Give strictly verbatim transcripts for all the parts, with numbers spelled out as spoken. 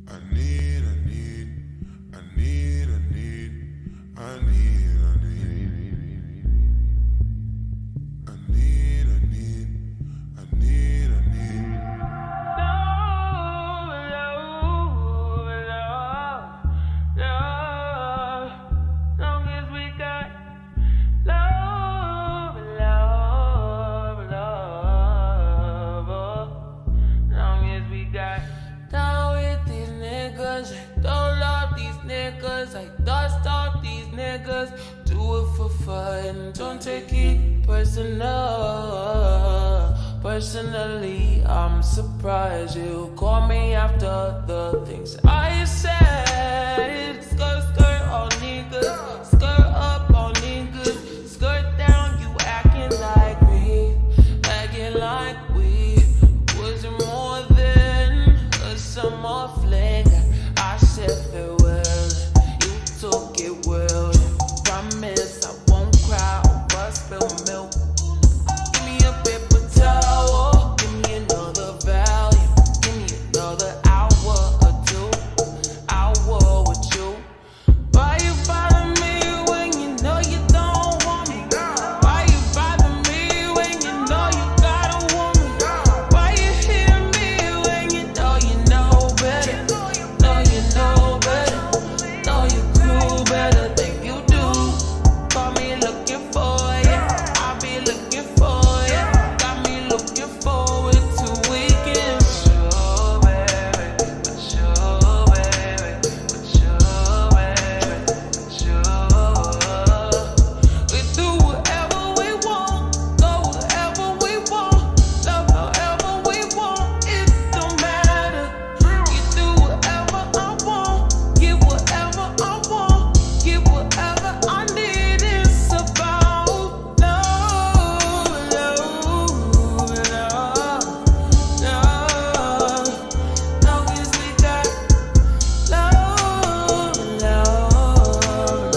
Personally, I'm surprised you call me after the things I said. Skirt, skirt on niggas, skirt up on niggas, skirt down, you acting like me, acting like we wasn't more than a summer fling. I said farewell, you took it well. Promise I won't cry over spilled milk. Give me a paper towel, give me another value, give me another hour or two, hour with you. Why you bother me when you know you don't want me? Why you bother me when you know you got a woman? Why you hit me when you know you know better? Know you know better, know you cool better than you do. Call me looking for you, I'll be looking for you. Got me looking forward to weekend. Sure, baby, but sure, baby, but sure, baby, but sure. We do whatever we want, go wherever we want, love however we want. It don't matter. You do whatever I want, get whatever I want, get whatever I need. It's about love, love, love, love. Long as we got love, love,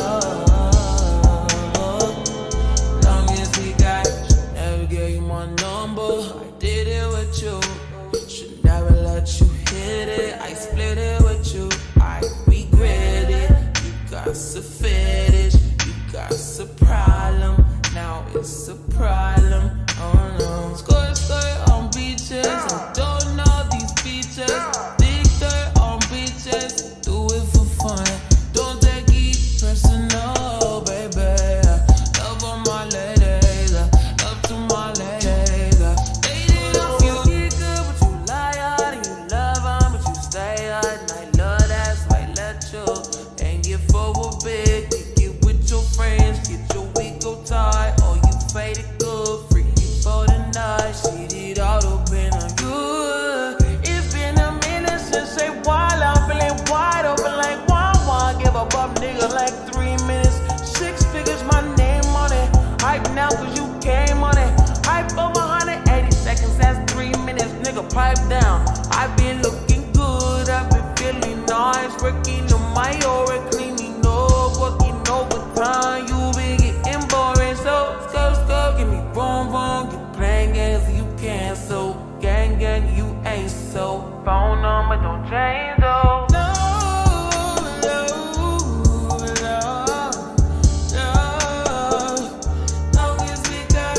love. Long as we got, never gave you my number. I did it with you. Should never let you hit it. I split it with you. I regret it. You got a fetish. You got a problem. Now it's a problem. Oh no. Skirt, skirt on beaches. I don't know these beaches. Dig dirt on beaches. Do it for fun. Don't take it personal, baby. Love on my ladies. Love to my ladies. Dated a few. You good, but you lie hard and you love on, but you stay hard. And I love that, so I let you. And get forward big. Kick it with your friends. Get your week go tight. Or you faded good. Freaky for the night. Shit, it all open on you. It's been a minute since they wild. I'm feeling wide open like one one. Give a bum nigga like three minutes. Six figures, my name on it. Hype now cause you came on it. Hype over one hundred eighty seconds, that's three minutes. Nigga, pipe down. I've been looking good, I've been feeling nice. Working on my aura, cleaning up, working overtime. You be getting boring, so go, go, give me boom, boom. You playing games, you cancel. Gang, gang, you ain't so. Phone number don't change, though. Love, love, love, love. Long as we got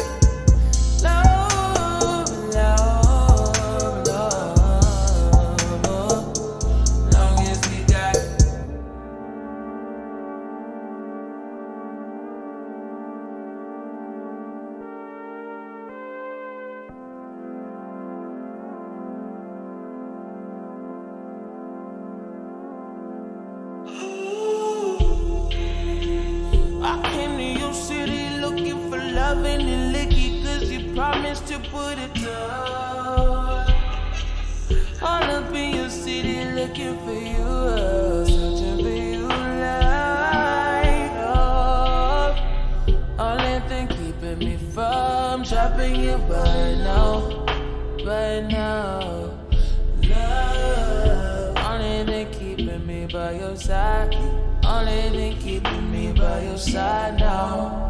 love, love, love. Long as we got. I came to your city looking for loving and licky, cause you promised to put it down. All up in your city looking for you, searching for you like love. Only thing keeping me from dropping you right now, right now. Love, only thing keeping me by your side. Only thing keeping me by your side now.